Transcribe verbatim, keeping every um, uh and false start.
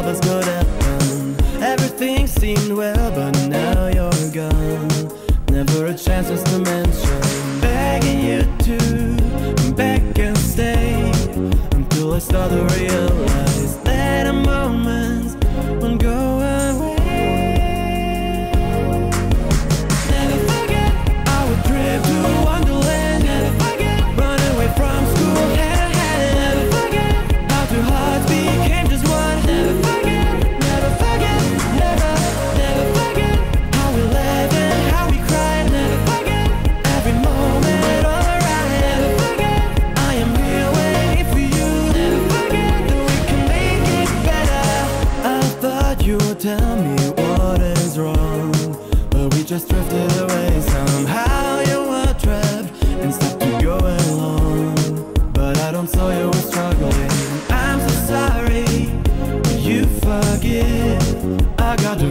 was good happen. Everything seemed well, but now you're gone. Never a chance just to mention begging you to come back and stay, until I start to realize that a moment won't go away. Never forget our trip to Wonderland. Never forget running away from school hand in hand. Never forget how two hearts became just one. Never forget, never forget, never, never forget how we laughed and how we cried. Never forget every moment on the ride. Never forget I am here waiting for you. Never forget that we can make it better. I thought you would tell me what is wrong, but we just drifted away. Somehow you were trapped and stopped to go along, but I don't saw you were struggling. I'm so sorry, will you forgive? I got to